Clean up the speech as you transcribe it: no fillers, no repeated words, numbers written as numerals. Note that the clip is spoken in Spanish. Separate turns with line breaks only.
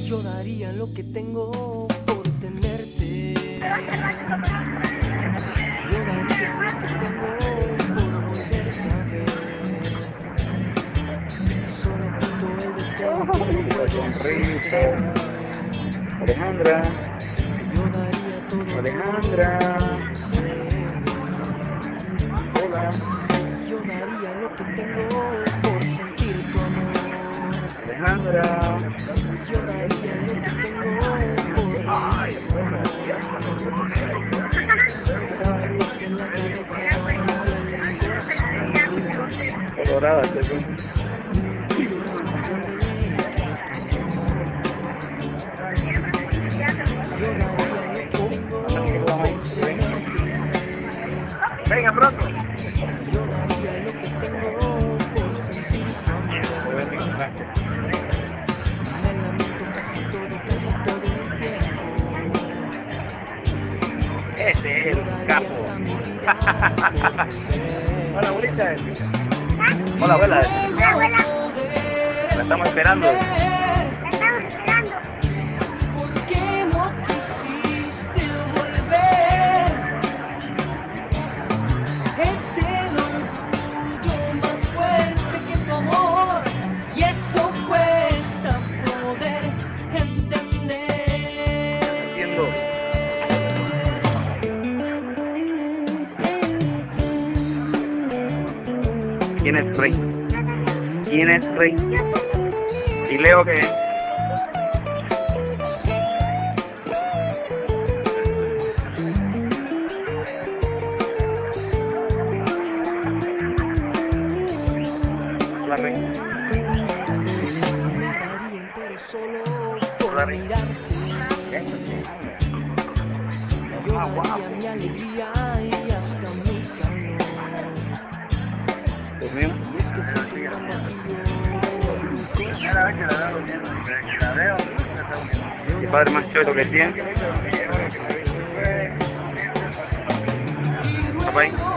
Yo daría lo que tengo por tenerte. Yo daría lo que tengo por volverte a ver. Solo junto el deseo que no puedo sostener.
Alejandra,
Yo daría todo.
Alejandra. Hola.
Yo daría lo que tengo por sentir tu amor.
Alejandra.
Yo daría lo que tengo por reír tu amor. Si me parte la cabeza, duele el corazón.
Colorada, estoy
Es más grande que tu amor. Yo daría lo que tengo por tenerte.
Venga pronto.
Yo daría lo que tengo por sentir tu amor. Me lamento casi todo el tiempo.
Este es
Yo
el
daría
capo.
hasta mi vida por volver.
Hola, abuelita. Hola, abuela. La estamos esperando.
¿Por qué no quisiste volver? Es el orgullo más fuerte que tu amor, y eso cuesta poder entender.
Entiendo. ¿Quién es rey? ¿Quién es rey? ¿Y Leo qué es? Hola, rey.
Me daría entero solo por mirarte. Yo daría mi alegría y hasta mi calor.
Dios mío.
Y es que siento un gran vacío en mi corazón.
Mi padre más chueto que tiene. Papá ahí.